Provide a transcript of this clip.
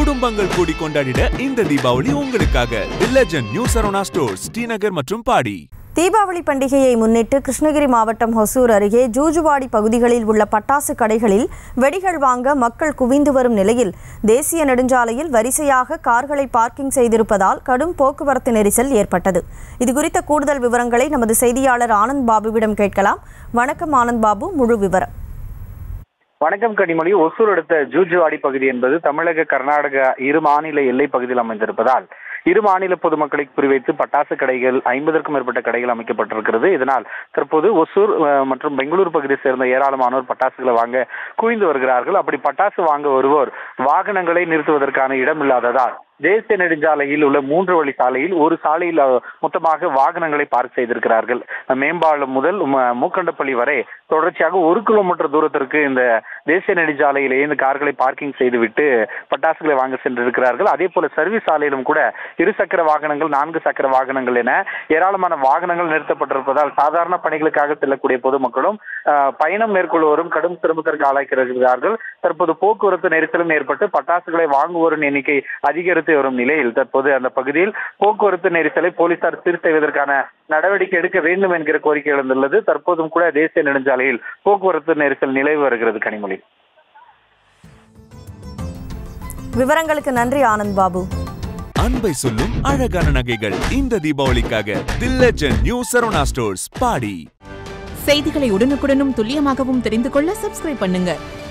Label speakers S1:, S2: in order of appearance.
S1: குடும்பங்கள் கூடி கொண்டாடிட இந்த தீபாவளி உங்களுக்காக. The legend new Saravana stores, Srinagar மற்றும் பாடி.
S2: தீபாவளி பண்டிகையை முன்னிட்டு கிருஷ்ணகிரி மாவட்டம் ஹொசூர் அருகே ஜூஜுவாடி பகுதிகளில் உள்ள பட்டாசு கடைகளில் வெடிகள் வாங்க மக்கள் குவிந்து வரும் நிலையில் தேசிய நெடுஞ்சாலையில் வரிசையாக கார்களை பார்க்கிங் செய்திருப்பதால் கடும் போக்குவரத்து நெரிசல் ஏற்பட்டது. இதுகுறித்த கூடுதல் விவரங்களை நமது செய்தியாளர் ஆனந்த் பாபுவிடம் கேட்கலாம். வணக்கம் ஆனந்த் பாபு, முழு விவரம்.
S3: வணக்கம் கனிமொழி. ஒசூர் அடுத்த ஜூஜுவாடி பகுதி என்பது தமிழக கர்நாடக இரு மாநில எல்லை பகுதியில் அமைந்திருப்பதால் இரு மாநில பொதுமக்களை குறிவைத்து பட்டாசு கடைகள் 50க்கும் மேற்பட்ட கடைகள் அமைக்கப்பட்டிருக்கிறது. இதனால் தற்போது ஒசூர் மற்றும் பெங்களூர் பகுதியை சேர்ந்த ஏராளமானோர் பட்டாசுகளை வாங்க குவிந்து வருகிறார்கள். அப்படி பட்டாசு வாங்க வருவோர் வாகனங்களை நிறுத்துவதற்கான இடம் இல்லாததால் தேசிய நெடுஞ்சாலையில் உள்ள 3 வழி சாலையில் ஒரு சாலையில் மொத்தமாக வாகனங்களை பார்க் செய்திருக்கிறார்கள். மேம்பாலம் முதல் மூக்கண்டப்பள்ளி வரை தொடர்ச்சியாக 1 கிலோமீட்டர் தூரத்திற்கு இந்த தேசிய நெடுஞ்சாலையிலேயே இந்த கார்களை பார்க்கிங் செய்துவிட்டு பட்டாசுகளை வாங்க சென்றிருக்கிறார்கள். அதே போல சர்வீஸ் சாலையிலும் கூட 2 சக்கர வாகனங்கள், 4 சக்கர வாகனங்கள் என ஏராளமான வாகனங்கள் நிறுத்தப்பட்டிருப்பதால் சாதாரண பணிகளுக்காக செல்லக்கூடிய பொதுமக்களும் பயணம் மேற்கொள்வோரும் கடும் சிரமத்திற்கு ஆளாக்கிறார்கள். தற்போது போக்குவரத்து நெரிசலும் ஏற்பட்டு பட்டாசுகளை வாங்குவோரின் எண்ணிக்கை அதிகரித்து வரும் நிலையில் தற்போது அந்த பகுதியில் போக்குவரத்து நெரிசலை போலீசார் சீர் செய்வதற்கான நடவடிக்கை எடுக்க வேண்டும் என்கிற கோரிக்கை எழுந்துள்ளது. தற்போதும் கூட தேசிய நெடுஞ்சாலையில் போக்குவரத்து நெரிசல் நிலவி வருகிறது. கனிமொழி,
S2: விவரங்களுக்கு நன்றி ஆனந்த் பாபு.
S1: அன்பை சொல்லும் அழகான நகைகள் இந்த தீபாவளிக்காக the legend new Saravana stores, Padi.
S4: செய்திகளை உடனுக்குடனும் துல்லியமாகவும் தெரிந்து கொள்ள சப்ஸ்கிரைப் பண்ணுங்க.